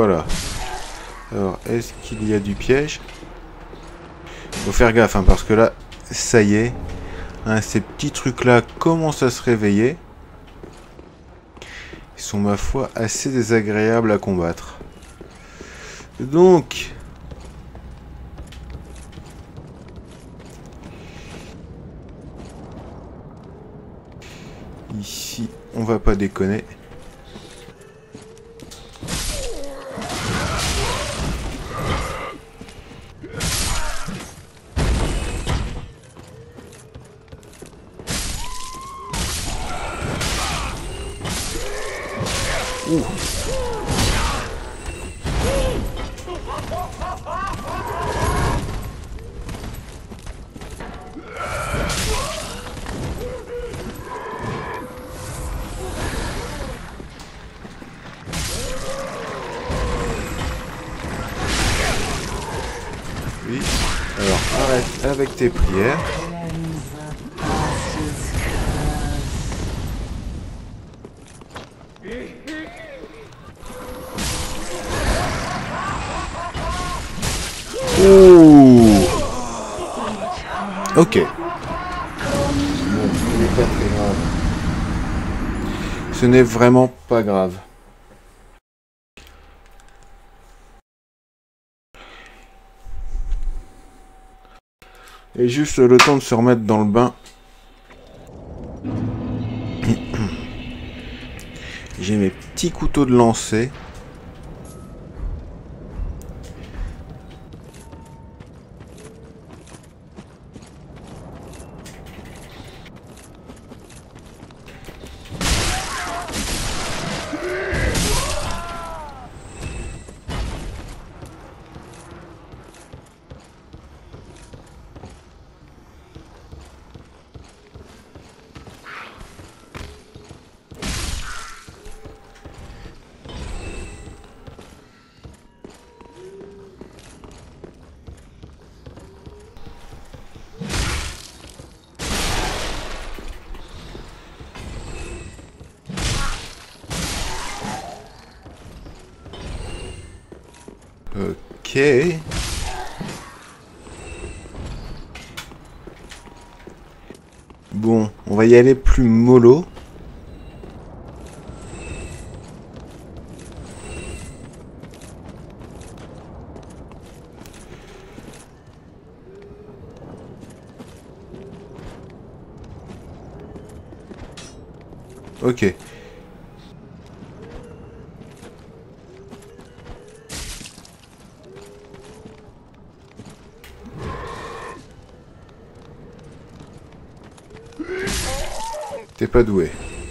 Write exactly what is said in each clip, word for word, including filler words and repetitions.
Voilà. Alors, est-ce qu'il y a du piège? Faut faire gaffe, hein, parce que là, ça y est. Hein, ces petits trucs-là commencent à se réveiller. Ils sont, ma foi, assez désagréables à combattre. Donc... Ici, on va pas déconner. Ouh. Oui. Alors arrête avec tes prières. Ouh. Ok. Bon, ce n'est pas très grave. Ce n'est vraiment pas grave. Et juste le temps de se remettre dans le bain. J'ai mes petits couteaux de lancer. Ok. Bon, on va y aller plus mollo. Ok. T'es pas doué.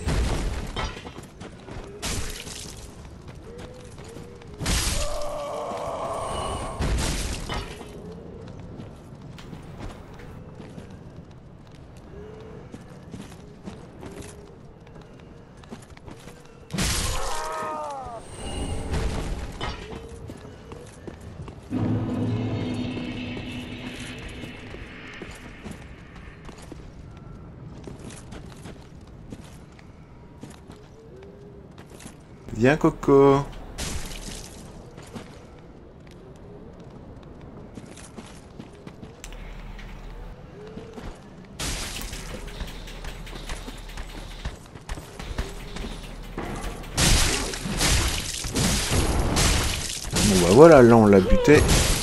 Viens, Coco. Bon bah voilà, là on l'a buté.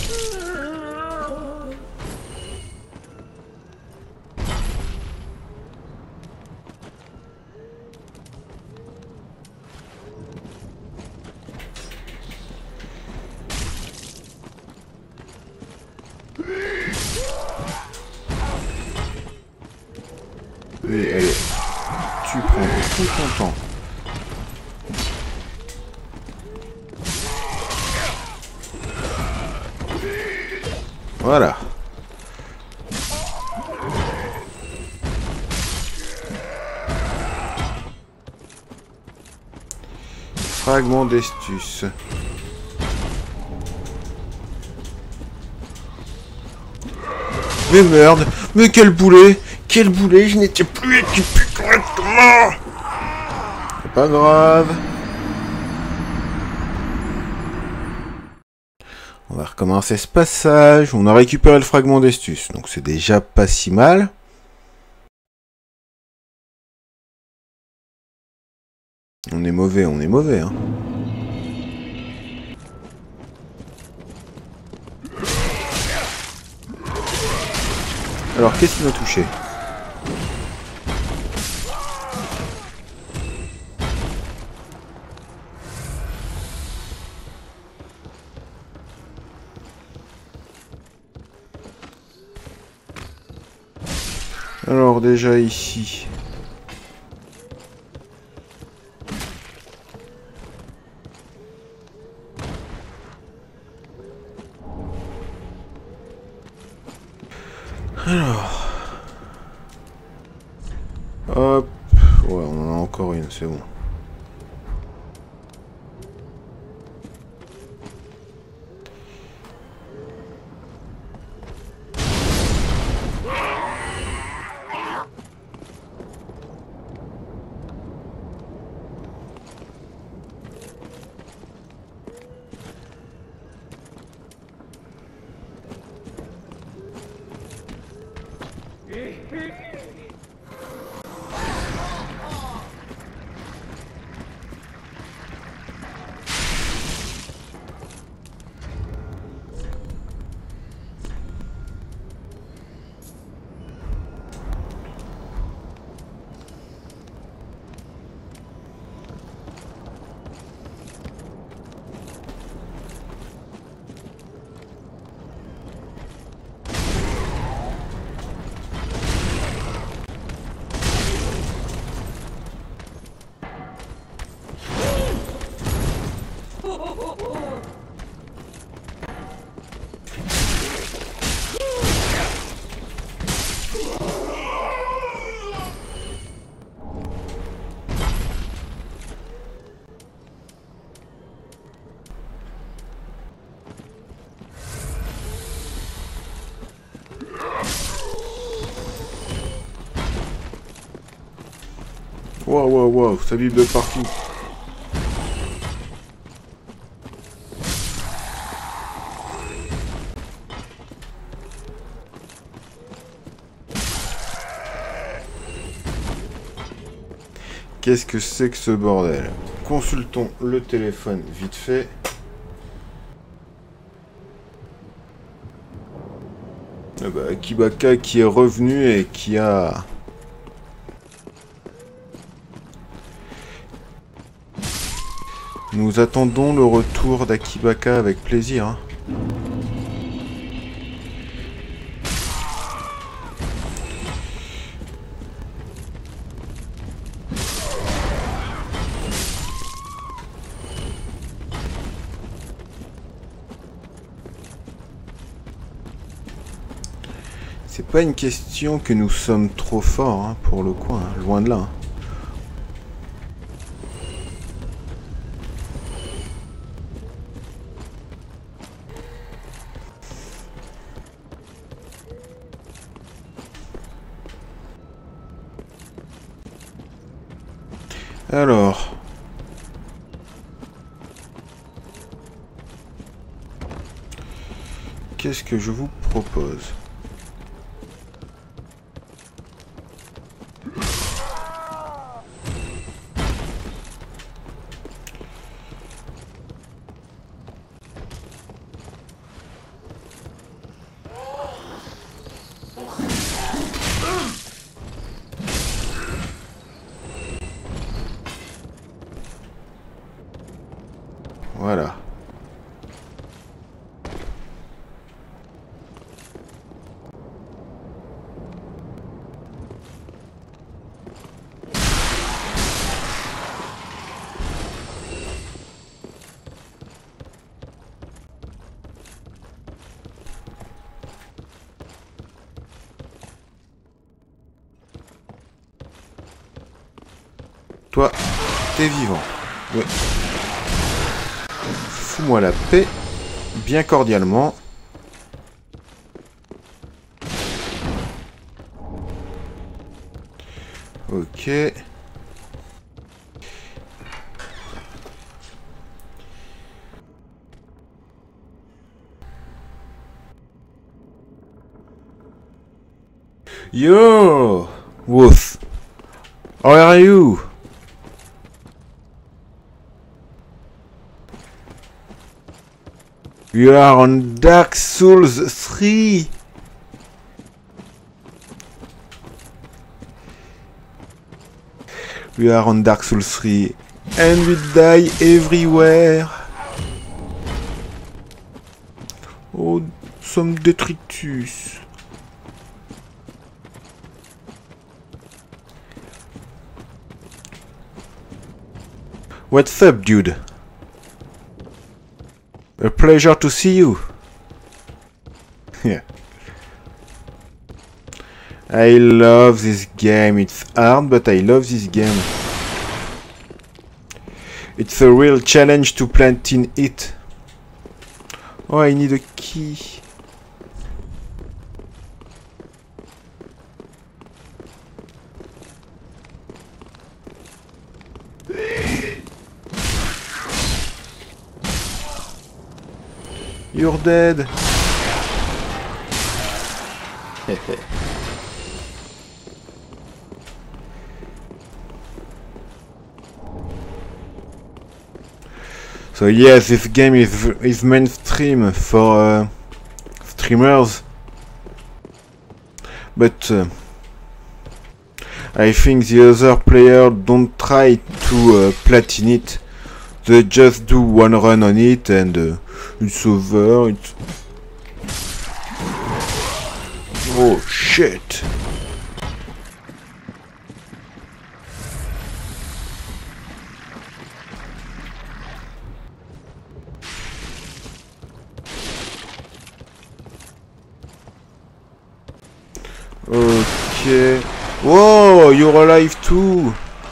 Oui, allez. Tu prends tout ton temps. Voilà. Fragment d'Estus. Mais merde, mais quel boulet! Quel boulet! Je n'étais plus équipé correctement! C'est pas grave. On va recommencer ce passage. On a récupéré le fragment d'Estus, donc c'est déjà pas si mal. On est mauvais, on est mauvais, hein. Alors, qu'est-ce qui m'a touché? Alors, déjà ici... Alors... Hop... Ouais, on en a encore une, c'est bon. Waouh, waouh, waouh, ça vibre de partout. Qu'est-ce que c'est que ce bordel? Consultons le téléphone vite fait. Ah bah, Akibaka qui est revenu et qui a... Nous attendons le retour d'Akibaka avec plaisir. Hein. C'est pas une question que nous sommes trop forts hein, pour le coin, hein, loin de là. Hein. Alors... Qu'est-ce que je vous propose? Voilà. Toi, t'es vivant. Ouais. Fous-moi la paix, bien cordialement. Ok. Yo, Wolf. How are you? You are on Dark Souls three. We are on Dark Souls three. And we die everywhere. Oh, some detritus. What's up, dude? A pleasure to see you. Yeah. I love this game. It's hard, but I love this game. It's a real challenge to plant in it. Oh, I need a key. You're dead. So yes, this game is is mainstream for uh, streamers, but uh, I think the other players don't try to uh, platinum it. They just do one run on it and uh, it's over. It's oh shit. Okay. Whoa, you're alive too.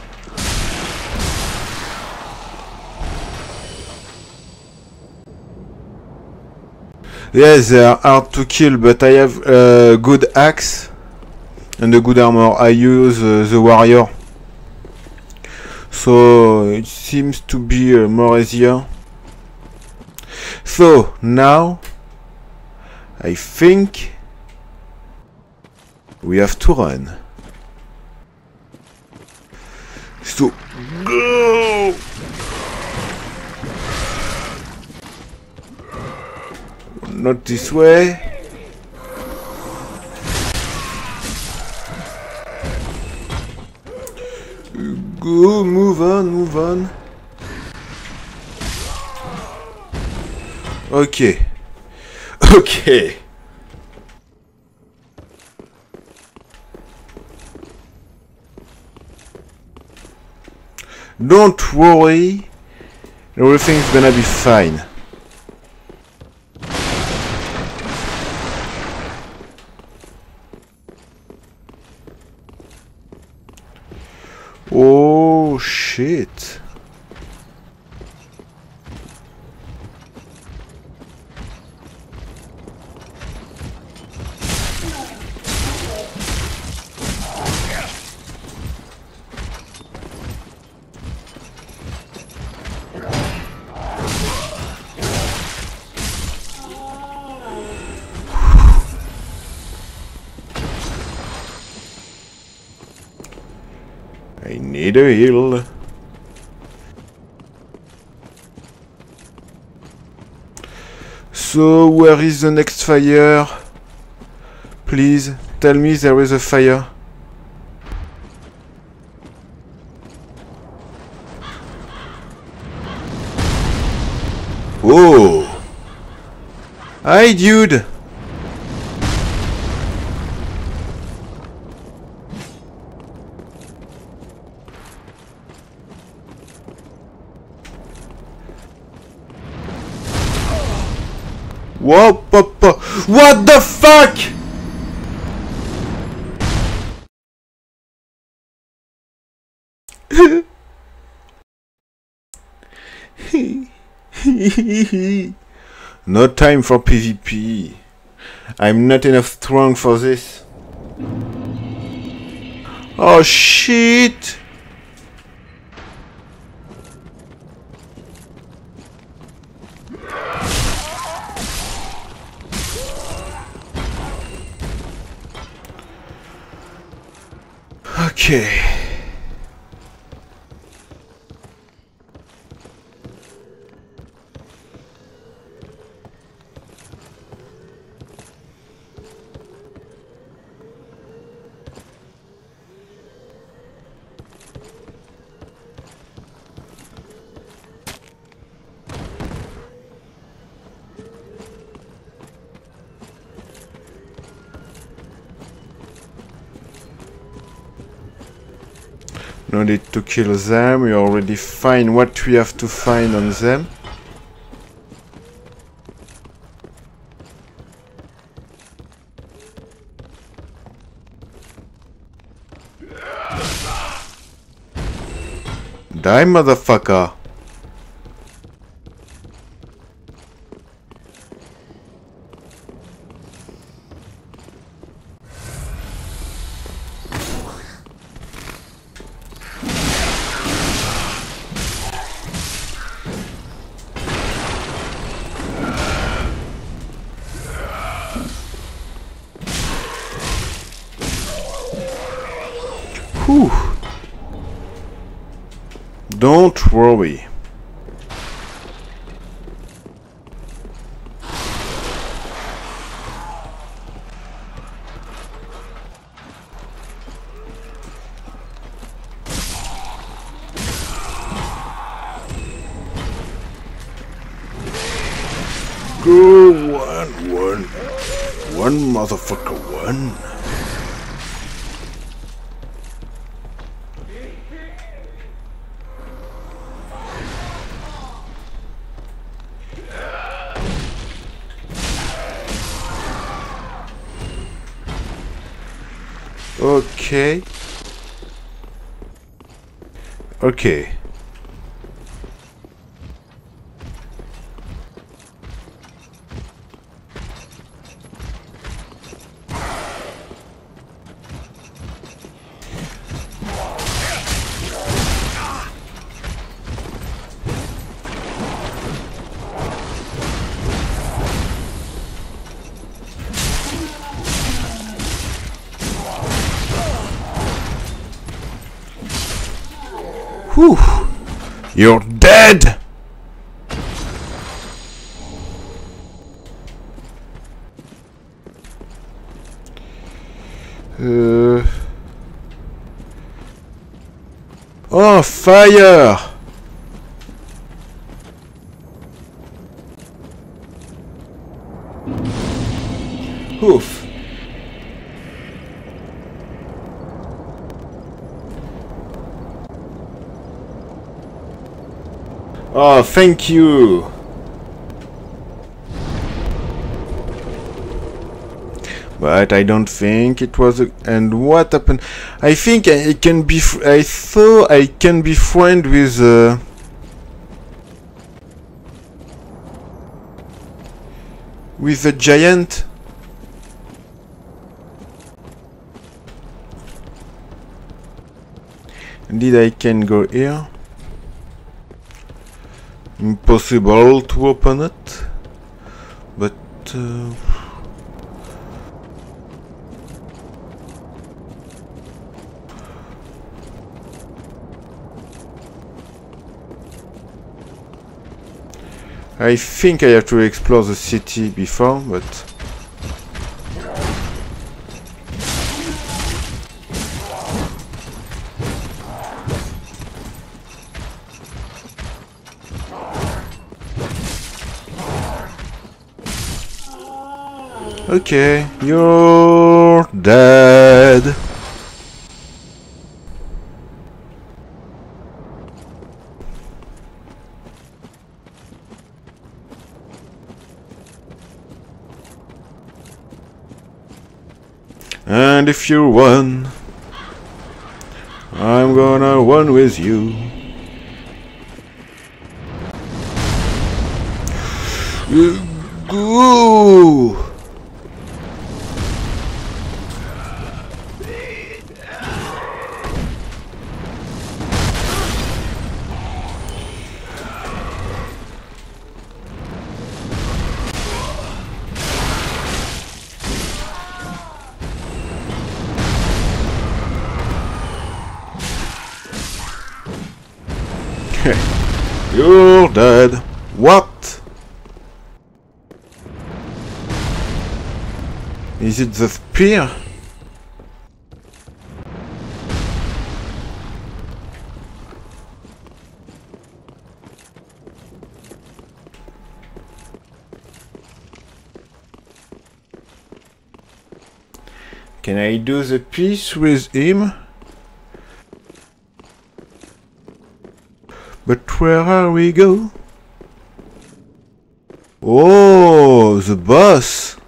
Yes, they are hard to kill, but I have a good axe and a good armor. I use uh, the warrior, so it seems to be uh, more easier. So now I think we have to run. So go! Not this way. Go, move on, move on. Okay. Okay. Don't worry, everything's gonna be fine. Oh shit. I need a heal. So, where is the next fire? Please, tell me there is a fire. Oh! Hi, dude! Whoa, papa. What the fuck? No time for PvP. I'm not enough strong for this. Oh shit! Okay. No need to kill them, we already find what we have to find on them. Die, motherfucker! Whew. Don't worry. Go one, one, one motherfucker, one. Okay. Okay. Whew. You're dead! Uh... Oh, fire! Oof. Oh, thank you. But I don't think it was a, and what happened? I think I can be I thought I can be friend with uh, with the giant. Indeed, I can go here. Impossible to open it, but uh, I think I have to explore the city before, but okay, you're dead. And if you won, I'm gonna win with you. Ooh. You're dead. What? Is it the spear? Can I do the peace with him? But where are we go? Oh, the boss!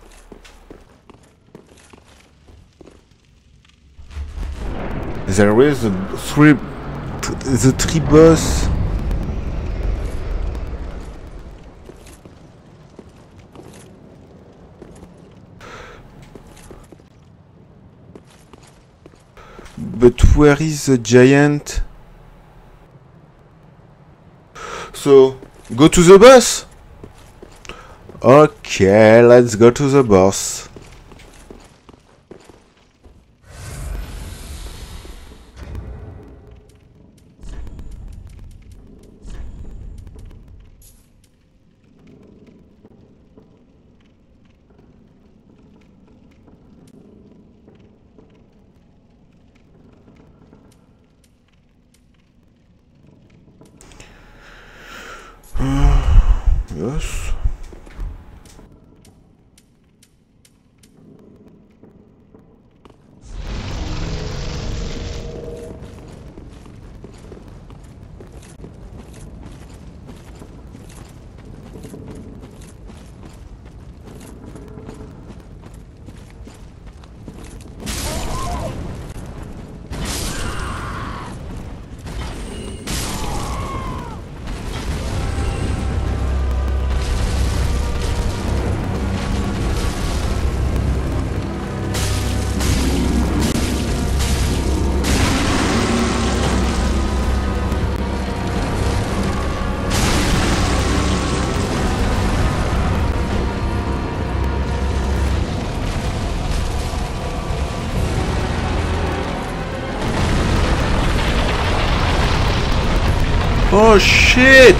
There is the three, the three boss. But where is the giant? So, go to the boss? Okay, let's go to the boss. Yes. Oh shit!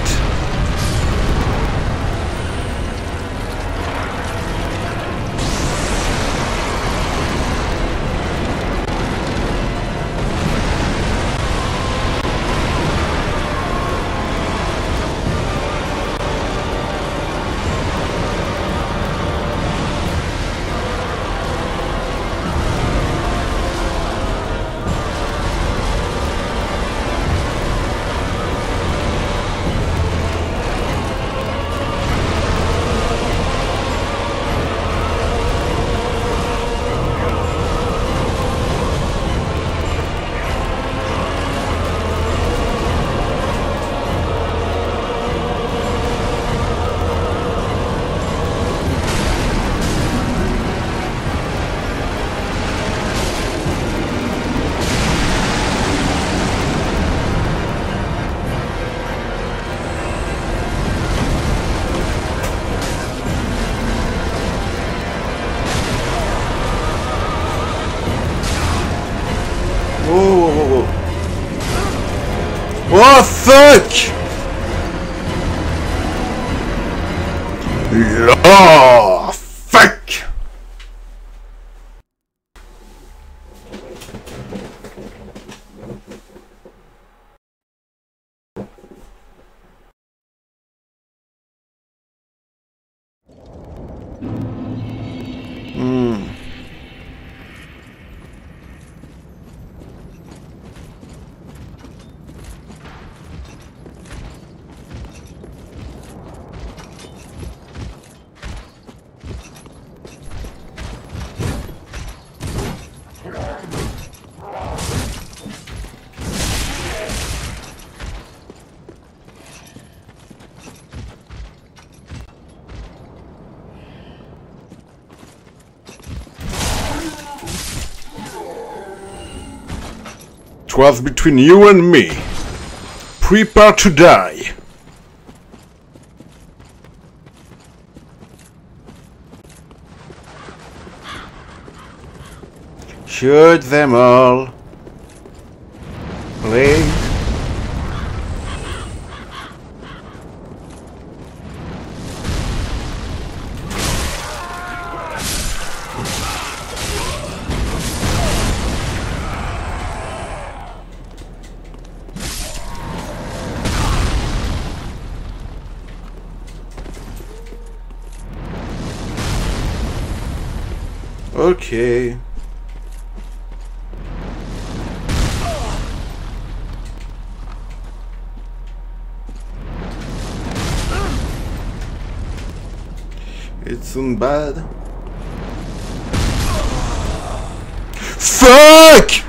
Oh fuck! Oh fuck! Hmm. Was between you and me. Prepare to die. Shoot them all. Please. Okay. It's so bad. Fuck!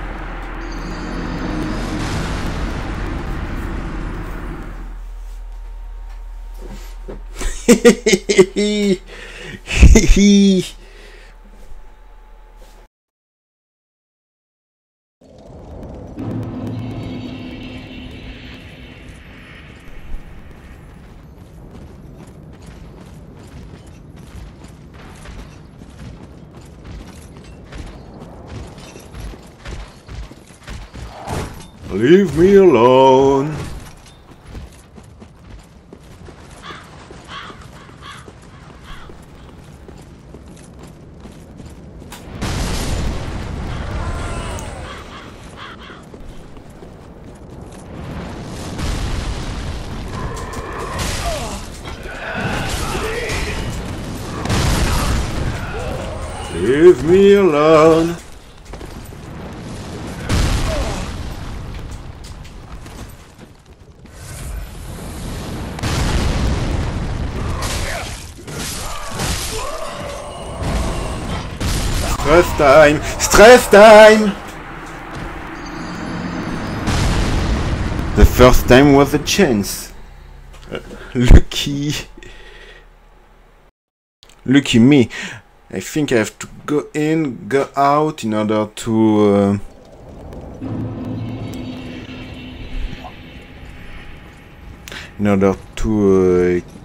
Leave me alone. Leave me alone. Stress time! Stress time! The first time was a chance. Uh, lucky. Lucky me. I think I have to go in, go out in order to... Uh, in order to... Uh,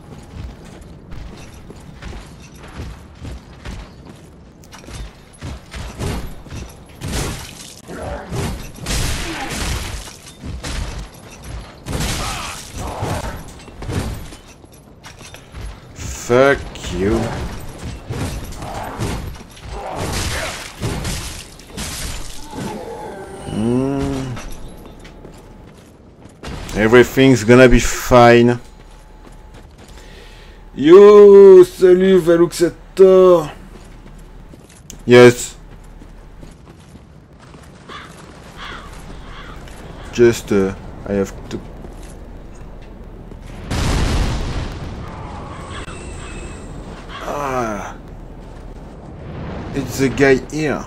Fuck you. Mm. Everything's gonna be fine. Yo, salut Veluxator. Yes. Just, uh, I have to... Ah. It's the guy here.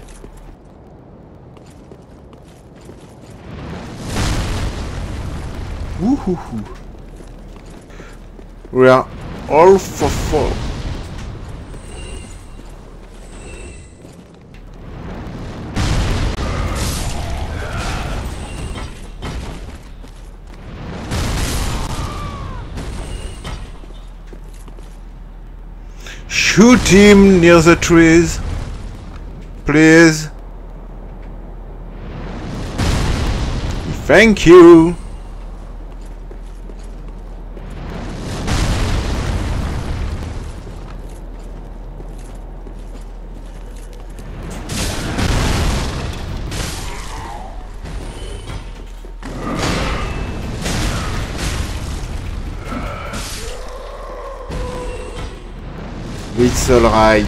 Woohoo! We are all for four. Shoot him near the trees, please. Thank you. It's alright.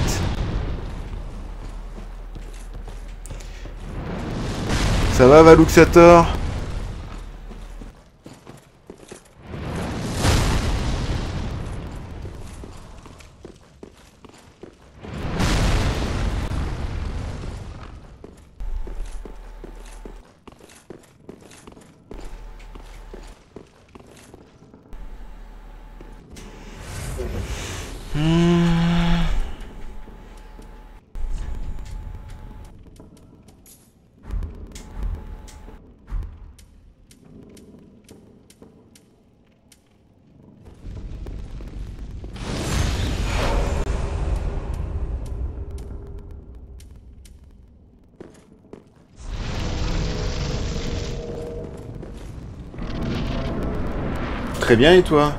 Ça va, Veluxator? Très bien, et toi?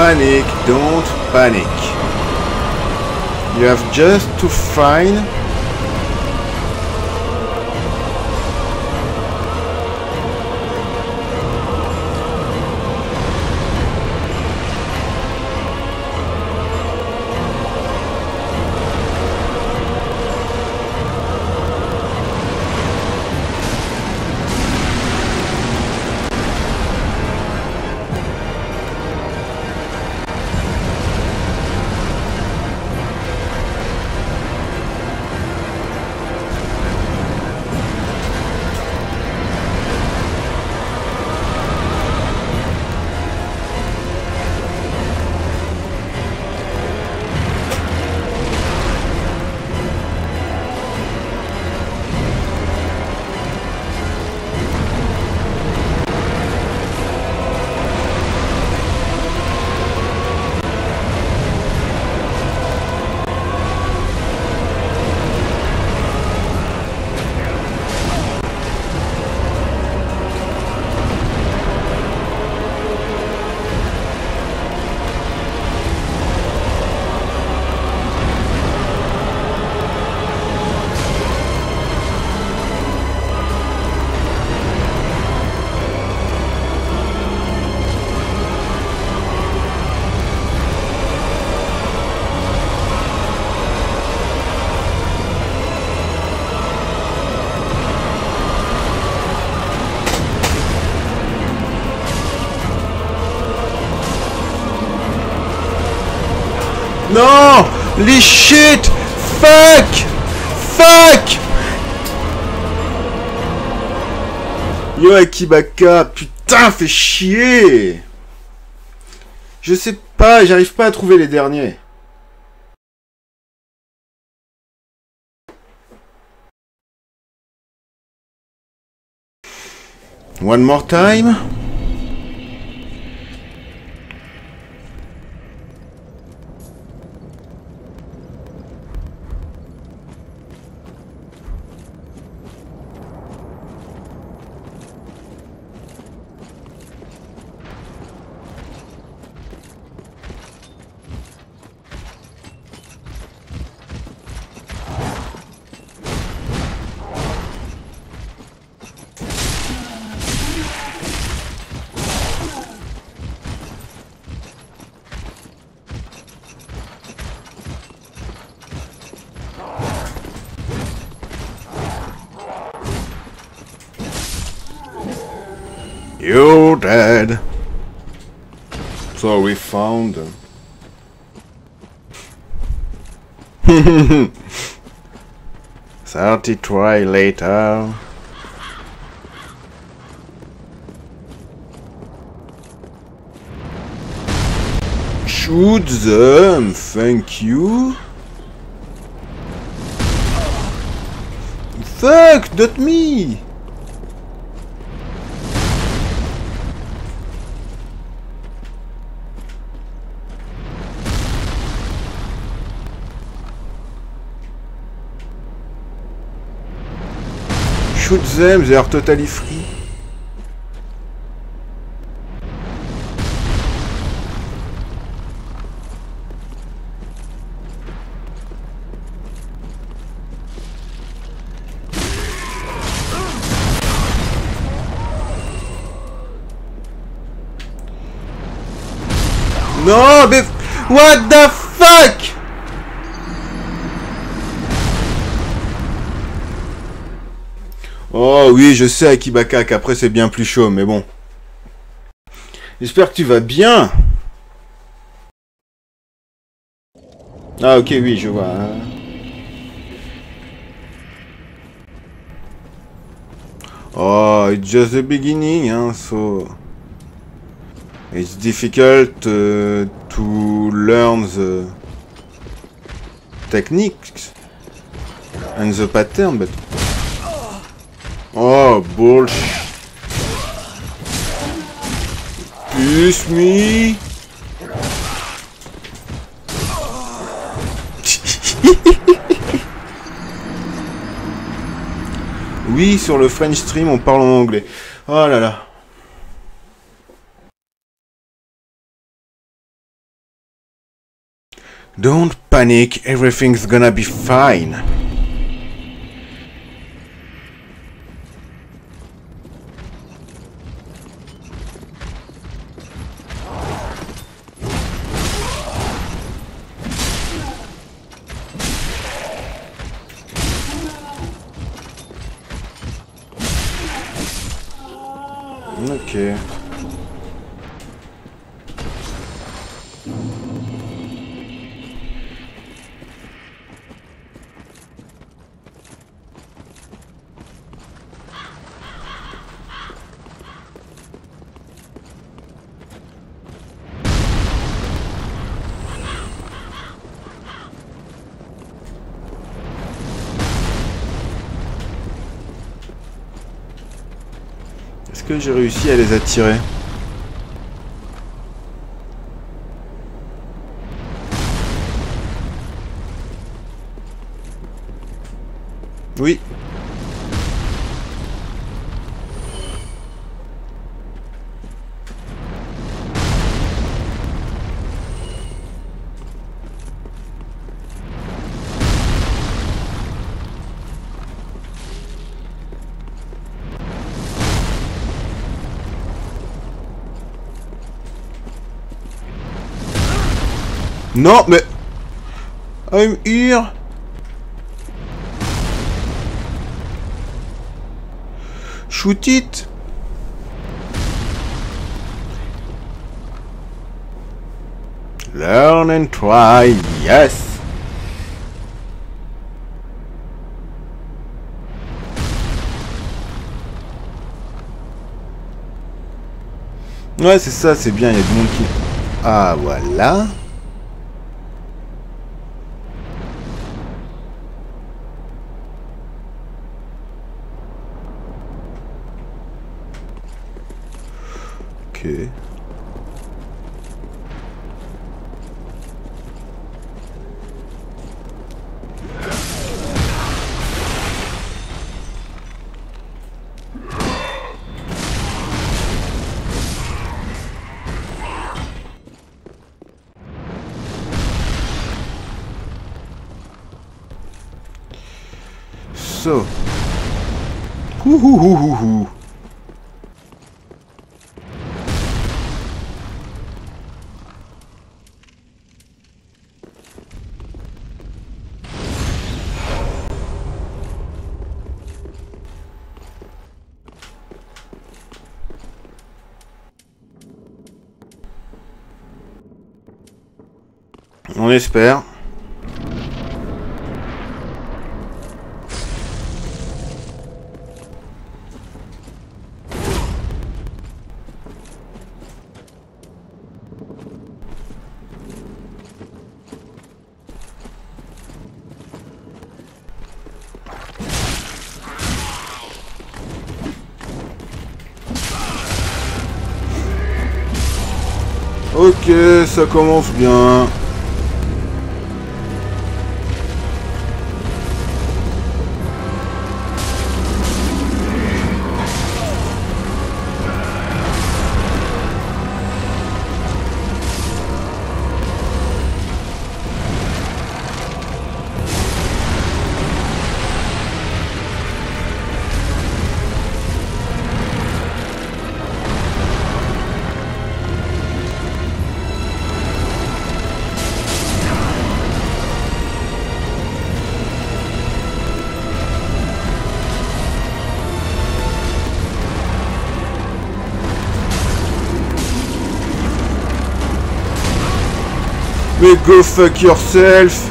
panic, don't panic. You have just to find non! Les shit! Fuck! Fuck! Yo Akibaka, putain, fais chier! Je sais pas, j'arrive pas à trouver les derniers. One more time. You're dead. So we found them. Thirty try later. Shoot them, thank you. Fuck, not me. Shoot them, they are totally free. Non, mais what the fuck? Oh oui, je sais Akibaka qu'après c'est bien plus chaud, mais bon. J'espère que tu vas bien. Ah ok, oui, je vois. Oh, it's just the beginning, hein, so... It's difficult uh, to learn the techniques and the pattern, but... Oh, bullshit. Push me. Oui, sur le French stream, on parle en anglais. Oh là là. Don't panic, everything's gonna be fine. Ok. Est-ce que j'ai réussi à les attirer? Oui. Non, mais... I'm here. Shoot it. Learn and try, yes. Ouais, c'est ça, c'est bien, il y a du monde qui... Ah, voilà. Ok. So. Ouhouhouhou. On espère. Ok, ça commence bien. Mais go fuck yourself.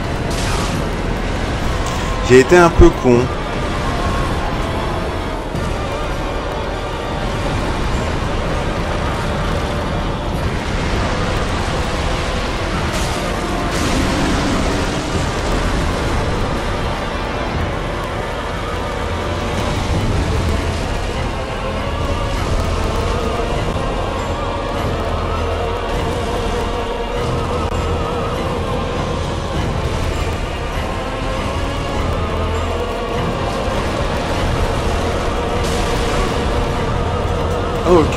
J'ai été un peu con. Oh, ok.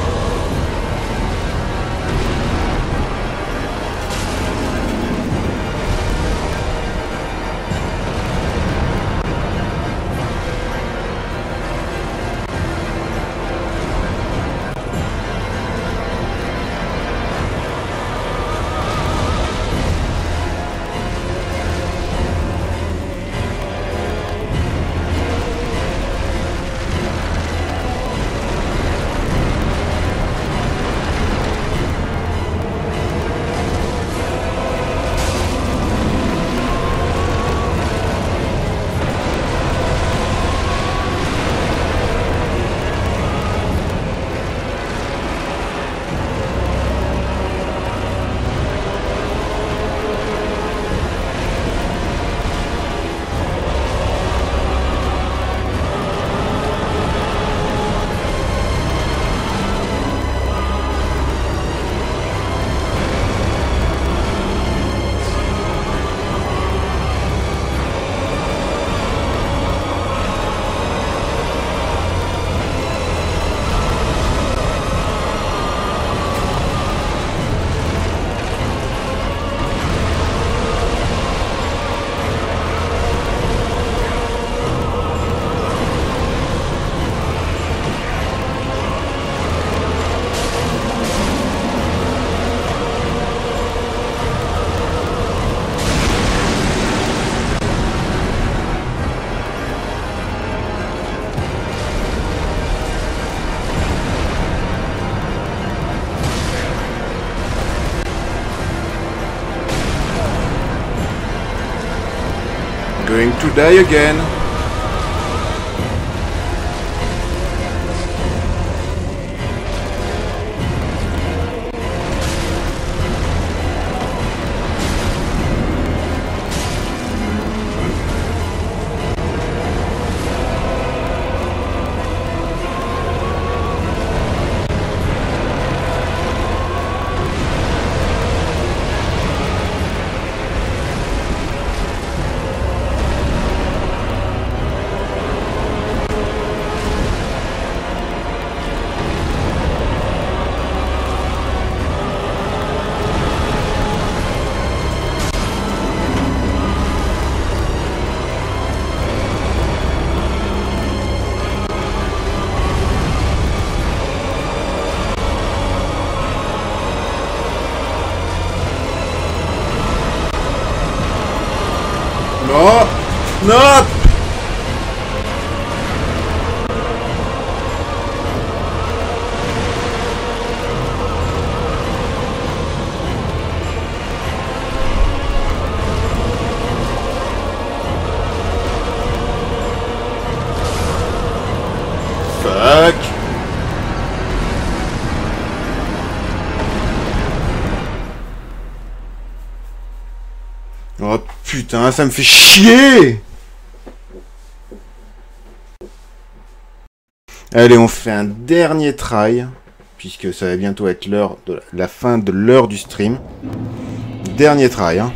Going to die again. No! No! Fuck! Oh putain, ça me fait chier! Allez, on fait un dernier try, puisque ça va bientôt être l'heure de la fin de l'heure du stream. Dernier try, hein.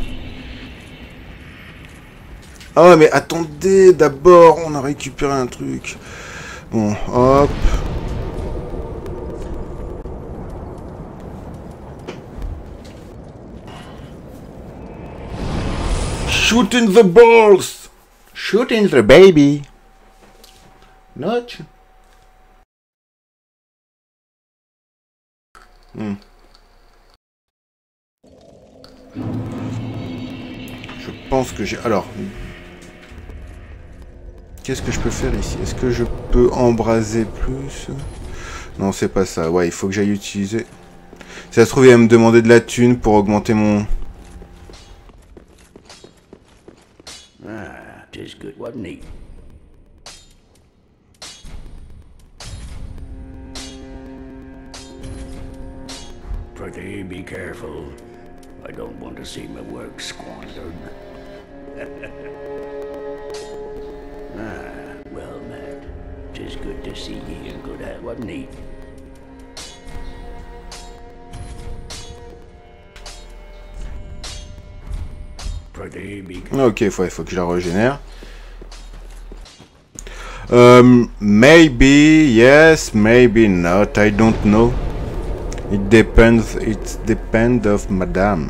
Oh, mais attendez, d'abord, on a récupéré un truc. Bon, hop. Shoot in the balls! Shoot in the baby! Notch? Hmm. Je pense que j'ai... Alors... Qu'est-ce que je peux faire ici? Est-ce que je peux embraser plus? Non, c'est pas ça. Ouais, il faut que j'aille utiliser... Si ça se trouve, il va me demander de la thune pour augmenter mon... Ah, tis good, wasn't he? Pretty be careful. I don't want to see my work squandered. Ah, well, Matt, tis good to see ye in good health, wasn't he? Ok, il faut, faut que je la régénère. Um, maybe yes, maybe not. I don't know. It depends. It depends of Madame.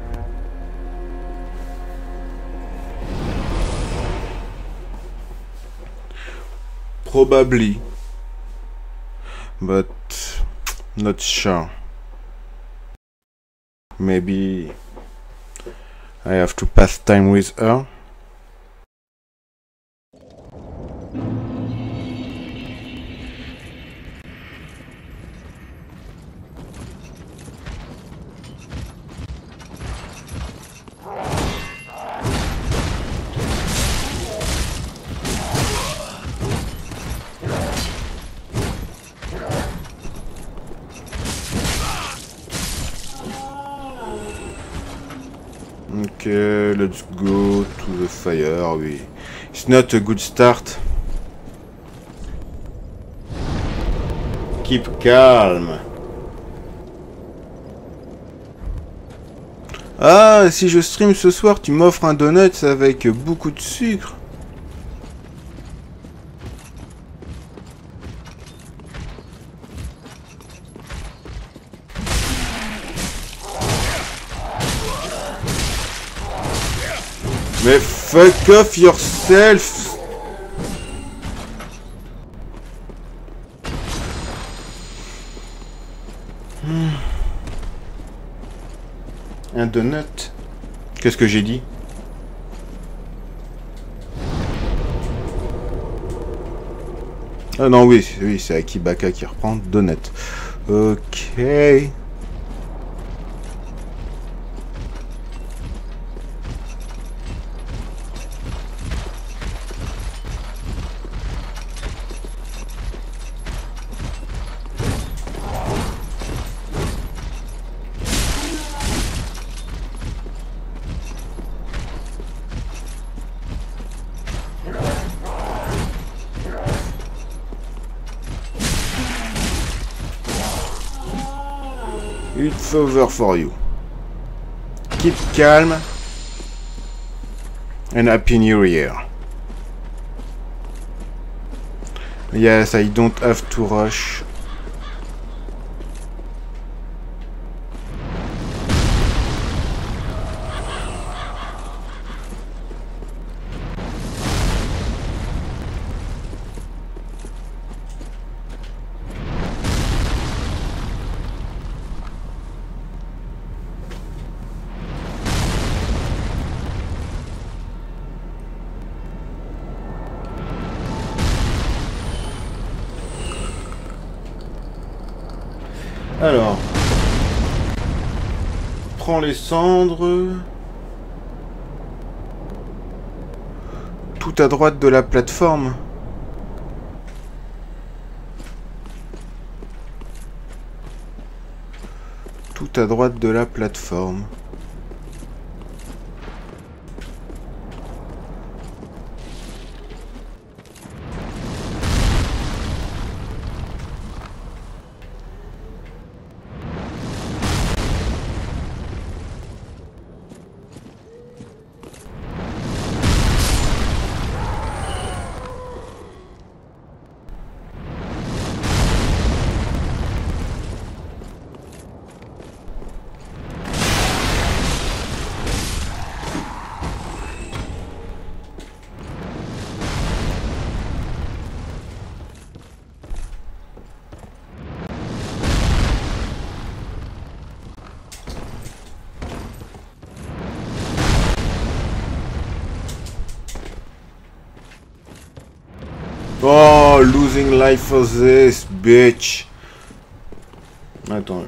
Probably, but not sure. Maybe I have to pass time with her. Okay, let's go to the fire. We... It's not a good start. Keep calm. Ah, si je stream ce soir, tu m'offres un donut avec beaucoup de sucre. Mais fuck off yourself. Hmm. Un donut. Qu'est-ce que j'ai dit? Ah non, oui, oui, c'est Akibaka qui reprend. Donut. Ok. It's over for you. Keep calm and happy new year. Yes, I don't have to rush. Alors, prends les cendres. Tout à droite de la plateforme. Tout à droite de la plateforme. Oh, losing life for this, bitch. Attends.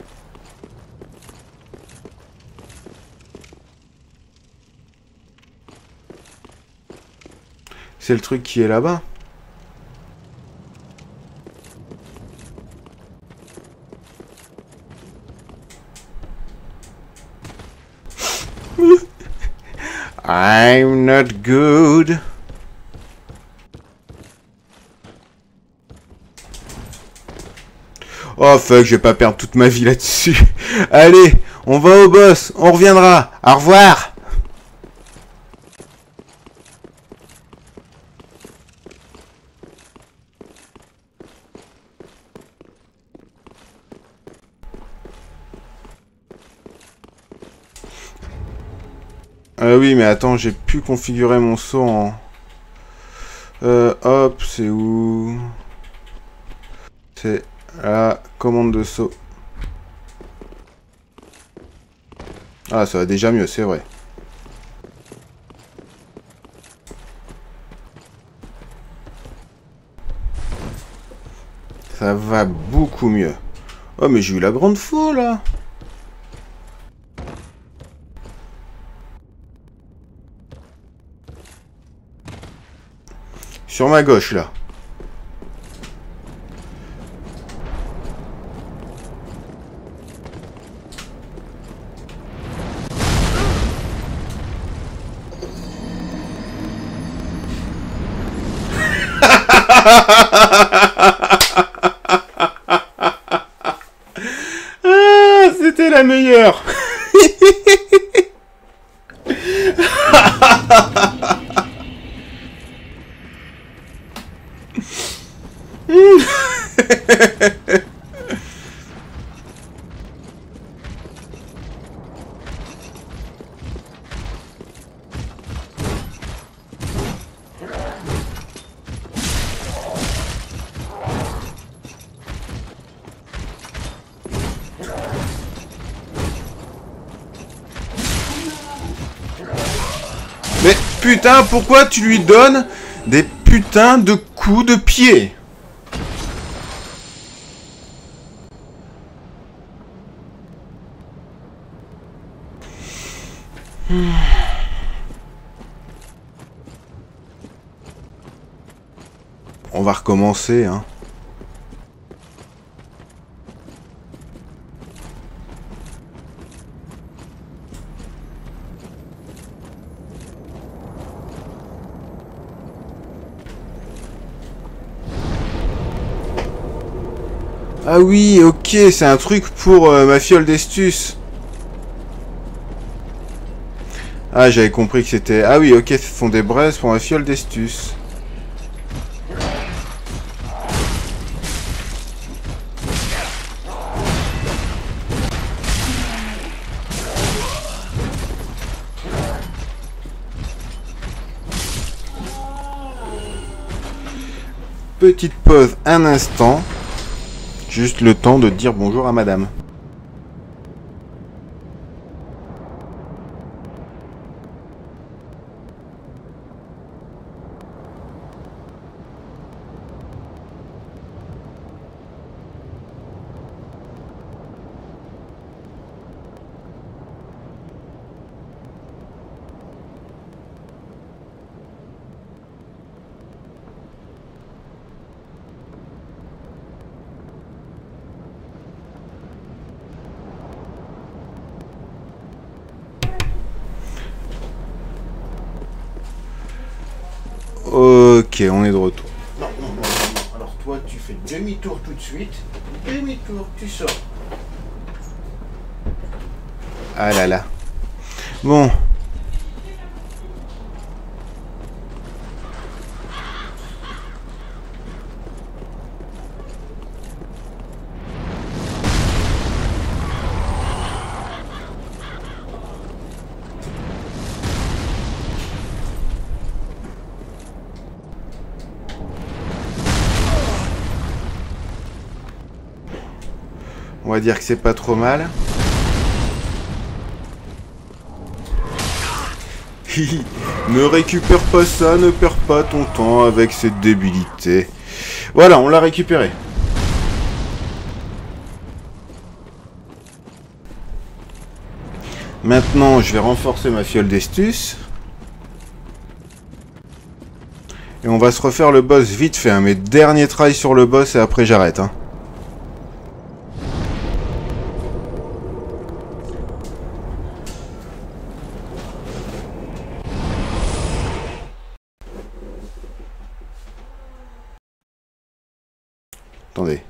C'est le truc qui est là-bas. I'm not good. Oh fuck, je vais pas perdre toute ma vie là-dessus. Allez, on va au boss, on reviendra. Au revoir. Ah oui, mais attends, j'ai pu configurer mon saut en... Euh, hop, c'est où? C'est la commande de saut. Ah, ça va déjà mieux, c'est vrai. Ça va beaucoup mieux. Oh, mais j'ai eu la grande faux, là. Sur ma gauche, là. Ah, c'était la meilleure. Mais putain, pourquoi tu lui donnes des putains de coups de pied? On va recommencer, hein. Ah oui, ok, c'est un truc pour euh, ma fiole d'estus. Ah, j'avais compris que c'était... Ah oui, ok, ce sont des braises pour ma fiole d'estus. Petite pause un instant. Juste le temps de dire bonjour à madame. Ok, on est de retour. Non, non, non, non. Alors toi, tu fais demi-tour tout de suite. Demi-tour, tu sors. Ah là là. Bon. On va dire que c'est pas trop mal. Ne récupère pas ça, ne perds pas ton temps avec cette débilité. Voilà, on l'a récupéré. Maintenant, je vais renforcer ma fiole d'estus. Et on va se refaire le boss vite fait. Hein. Mes derniers tries sur le boss et après j'arrête. Hein. Attendez.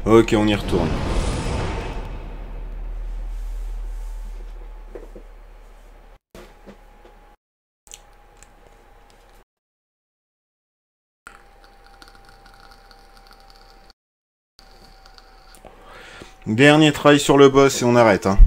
Ok, on y retourne. Dernier travail sur le boss et on arrête, hein.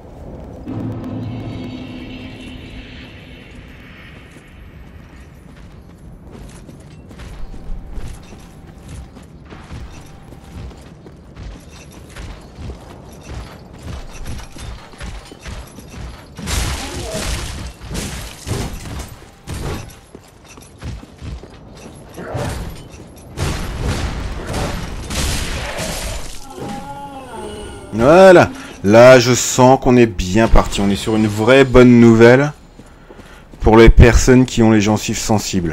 Voilà, là je sens qu'on est bien parti, on est sur une vraie bonne nouvelle pour les personnes qui ont les gencives sensibles.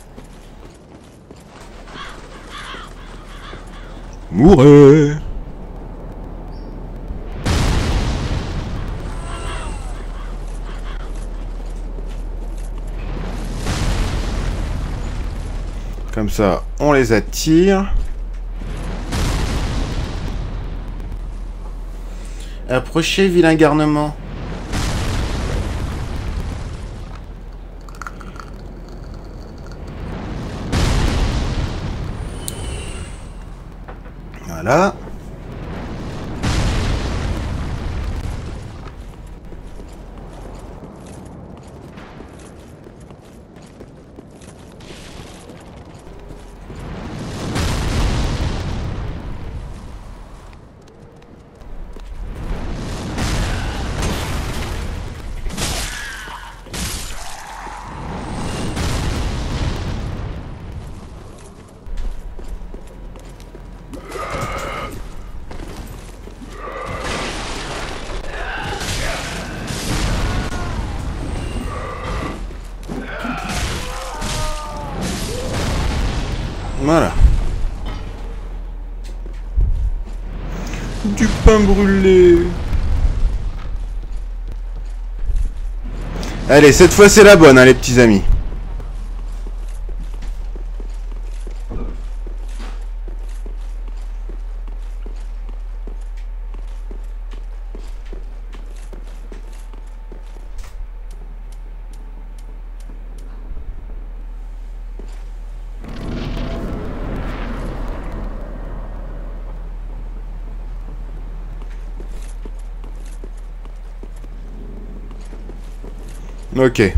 Mourez! Comme ça, on les attire. Approchez, vilain garnement. Voilà. Voilà. Du pain brûlé. Allez, cette fois c'est la bonne, hein, les petits amis. Ok.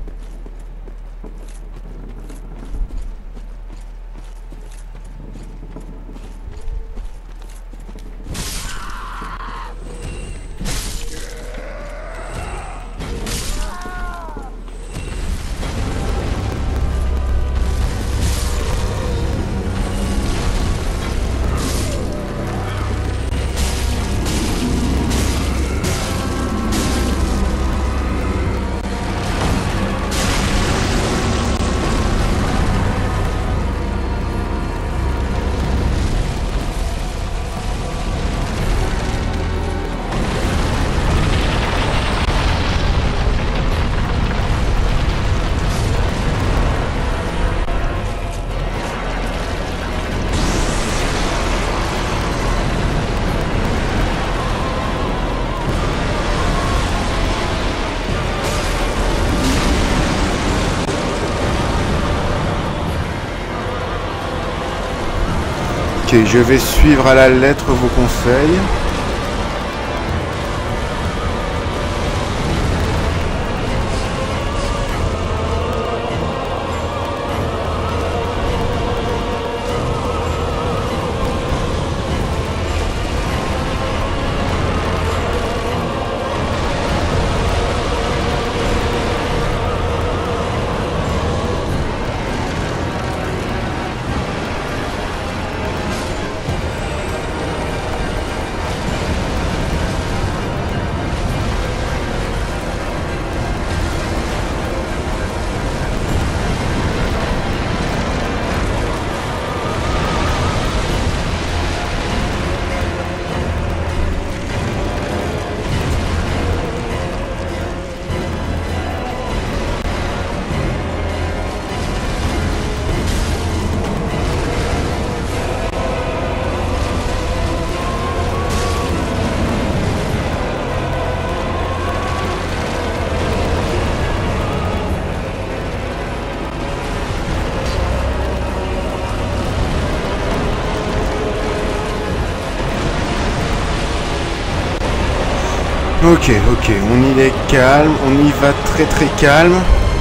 Ok, je vais suivre à la lettre vos conseils. Ok, ok, on y est calme, on y va très très calme.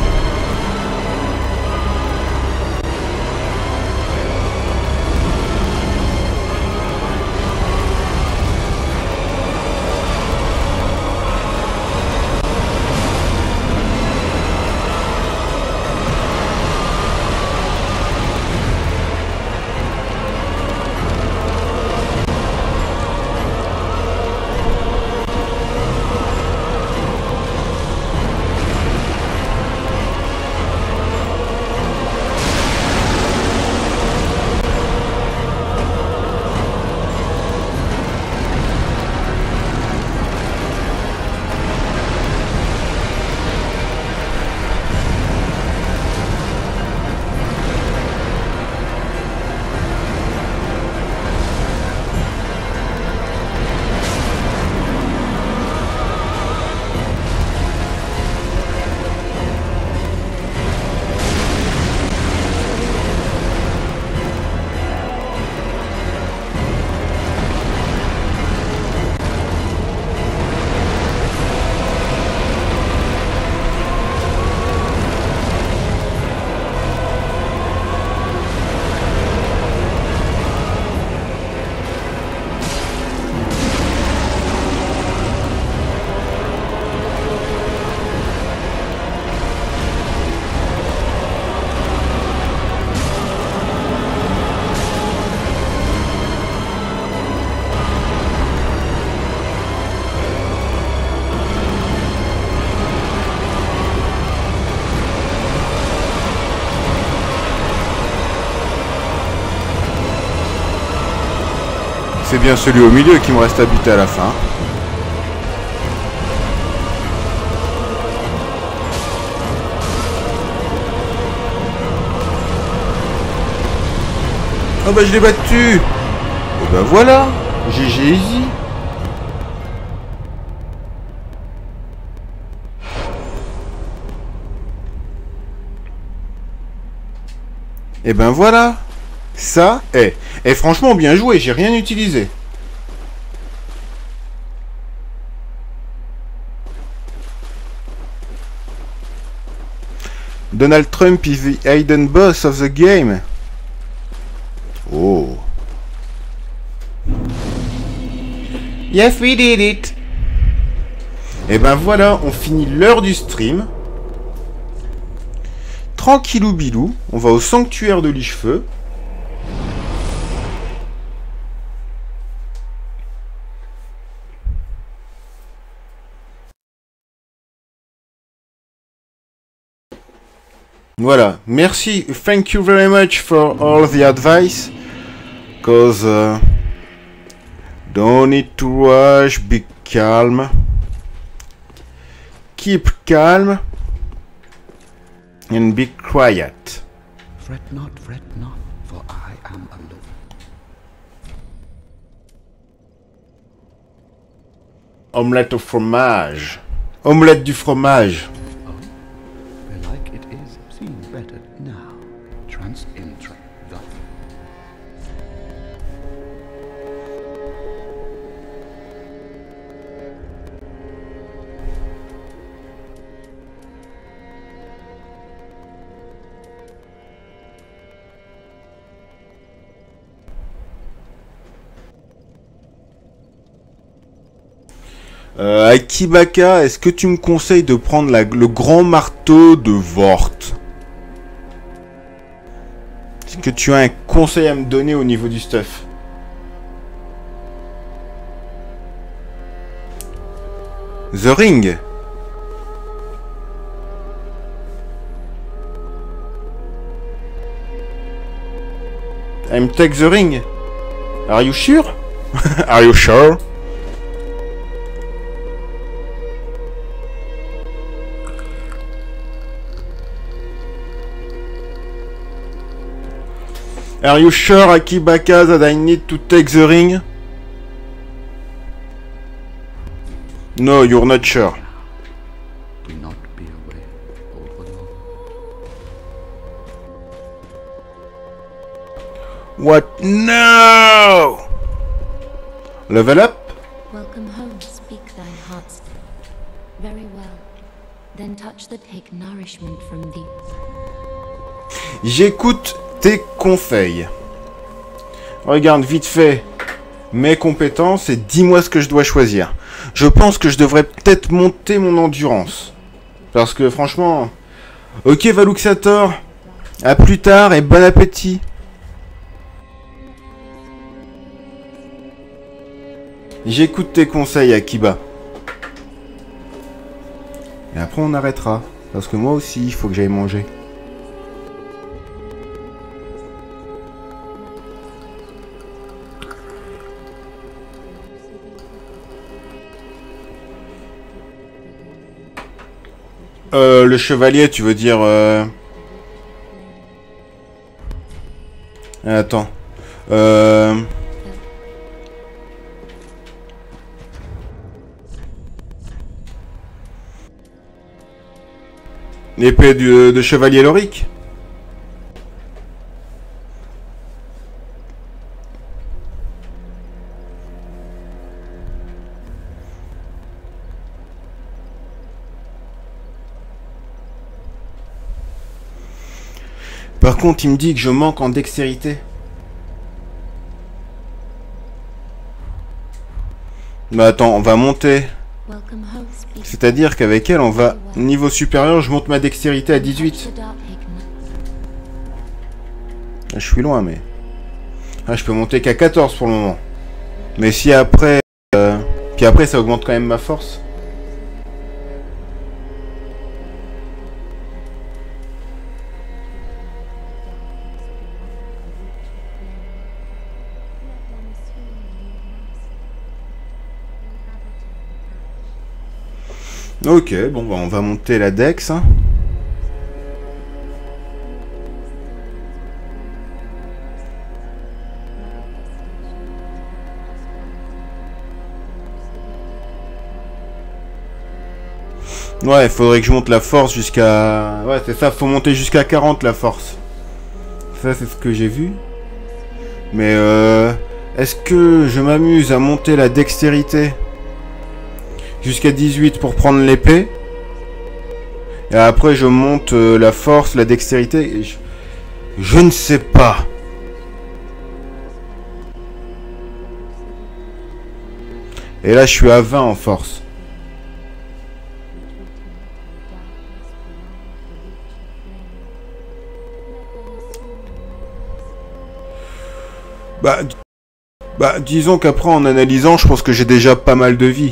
C'est bien celui au milieu qui me reste habité à la fin. Oh bah je l'ai battu. Et bah voilà, G G easy. Et ben voilà. Ça, eh, eh, franchement bien joué, j'ai rien utilisé. Donald Trump is the hidden boss of the game. Oh. Yes, we did it. Et ben voilà, on finit l'heure du stream. Tranquillou bilou, on va au sanctuaire de Lichefeu. Voilà, merci, thank you very much for all the advice, cause uh, don't need to rush, be calm, keep calm, and be quiet. Fret not, fret not, for I am alone. Omelette au fromage. Omelette du fromage. Belike it is seen better now. Trans intra the. Euh, Akibaka, est-ce que tu me conseilles de prendre la, le grand marteau de Vort? Est-ce que tu as un conseil à me donner au niveau du stuff? The Ring. I'm take the ring. Are you sure? Are you sure? Are you sure, Akibaka, that I need to take the ring? No, you're not sure. Do not be away over long. What? No! Level up? Welcome home, speak thine heart's Then touch the pig nourishment from the... J'écoute tes conseils. Regarde vite fait mes compétences et dis-moi ce que je dois choisir. Je pense que je devrais peut-être monter mon endurance. Parce que franchement... Ok Valuxator, à plus tard et bon appétit. J'écoute tes conseils Akiba. Et après on arrêtera. Parce que moi aussi il faut que j'aille manger. Euh, le chevalier, tu veux dire... Euh... Attends. Euh... L'épée de, de chevalier Loric. Par contre, il me dit que je manque en dextérité. Bah attends, on va monter. C'est-à-dire qu'avec elle, on va... Niveau supérieur, je monte ma dextérité à dix-huit. Je suis loin, mais... Ah, je peux monter qu'à quatorze pour le moment. Mais si après... Euh... Puis après, ça augmente quand même ma force. Ok, bon bah on va monter la dex. Hein. Ouais, il faudrait que je monte la force jusqu'à... Ouais, c'est ça, faut monter jusqu'à quarante la force. Ça, c'est ce que j'ai vu. Mais euh... est-ce que je m'amuse à monter la dextérité jusqu'à dix-huit pour prendre l'épée. Et après je monte euh, la force, la dextérité. Et je... je ne sais pas. Et là je suis à vingt en force. Bah, bah disons qu'après en analysant, je pense que j'ai déjà pas mal de vie.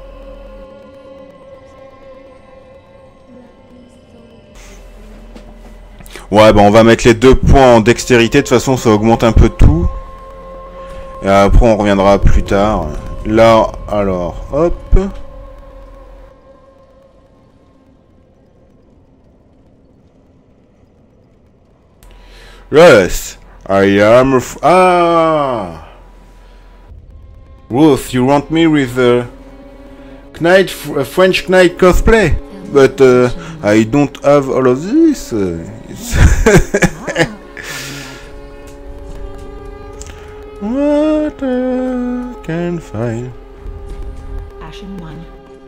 Ouais, bah on va mettre les deux points en dextérité, de toute façon ça augmente un peu tout. Et après on reviendra plus tard. Là, alors, hop. Yes, I am... F ah! Ruth, you want me with a knight, a French knight cosplay? But uh, I don't have all of this. What I can find. Ashen one.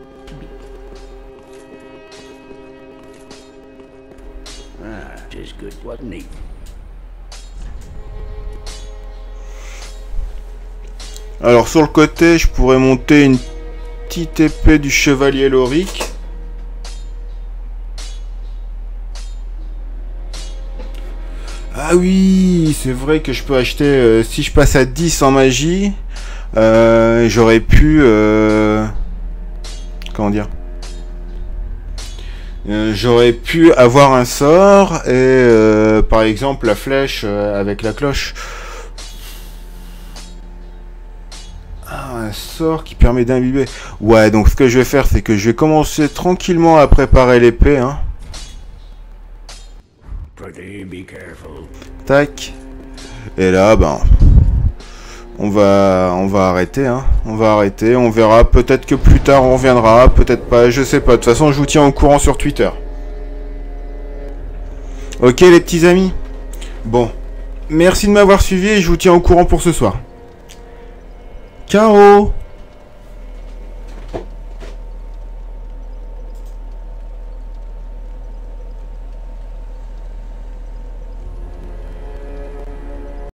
Ah, just good, wasn't he? Alors sur le côté, je pourrais monter une petite épée du chevalier Loric. Ah oui, c'est vrai que je peux acheter, euh, si je passe à dix en magie, euh, j'aurais pu, euh, comment dire, euh, j'aurais pu avoir un sort et euh, par exemple la flèche euh, avec la cloche. Ah, un sort qui permet d'imbiber. Ouais, donc ce que je vais faire, c'est que je vais commencer tranquillement à préparer l'épée, hein. Tac. Et là, ben, on va, on va arrêter, hein. On va arrêter. On verra. Peut-être que plus tard on reviendra. Peut-être pas. Je sais pas. De toute façon, je vous tiens au courant sur Twitter. Ok, les petits amis. Bon, merci de m'avoir suivi et je vous tiens au courant pour ce soir. Ciao.